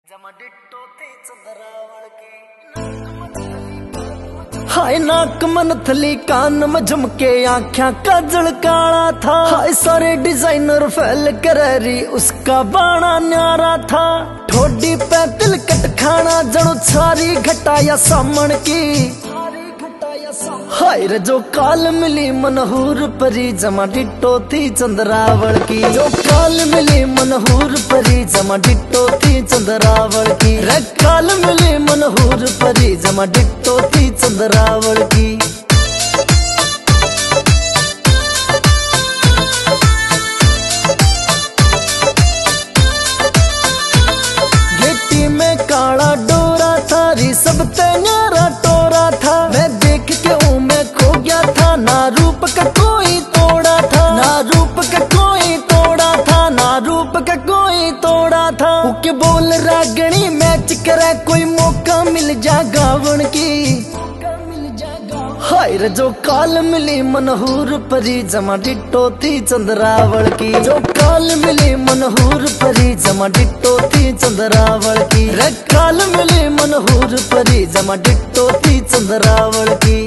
हाय नाक मनथली कान में झुमके आँखा काजल काला था। हाय सारे डिजाइनर फैल कररी उसका बाणा न्यारा था। ठोडी पे तिलकट खाना जणु छारी घटाया सामण की। हाय रे जो काल मिली मनहूर परी जमा डिट्टो थी चंद्रावल की। जो काल मिली मनहूर परी जमा डिट्टो थी चंद्रावल की। रे काल मिली मनहूर परी जमा डिट्टो थी चंद्रावल की। गेटी में काला डोरा था री सब न्यारा टोरा था। मैं देख के मैं खो गया था। ना रूप का कोई तोड़ा था, ना रूप का कोई तोड़ा था, ना रूप का कोई तोड़ा था। उके बोल रागणी मैच करे कोई मौका मिल जा गावन की। हाय रे जो काल मिली मनहूर परी जमा डिट्टो थी चंद्रावल की। जो काल मिली मनहूर परी जमा डिट्टो थी चंद्रावल की। रे काल मिली मनहूर परी जमा डिट्टो थी चंद्रावल की।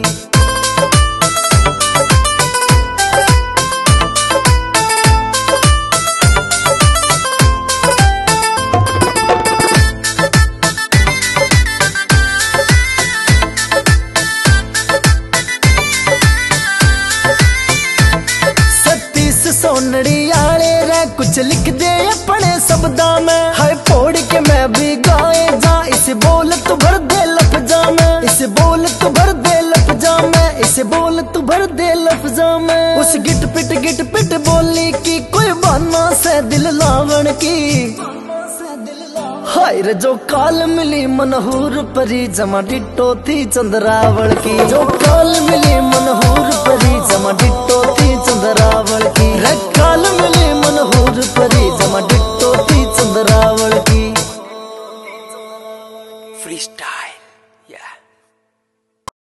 सोनड़ी आले रे कुछ लिख दे अपने शब्दा में। हाय फोड़ के मैं भी गाए जा इसे बोल तू भर दे लफ्जा में। इसे बोल तू भर दे लफ्जा में। इसे बोल तू भर दे लफ्जा में। उस गिट पिट बोली की कोई बहाना से दिल लावण की। हाय रे जो काल मिली मनहूर परी जमा डिट्टो थी चंद्रावल की। जो काल मिली मनहूर परी जमा डिट्टो थी चंद्रावल की। रे काल मिली मनहूर परी जमा डिट्टो थी चंद्रावल की। Free style.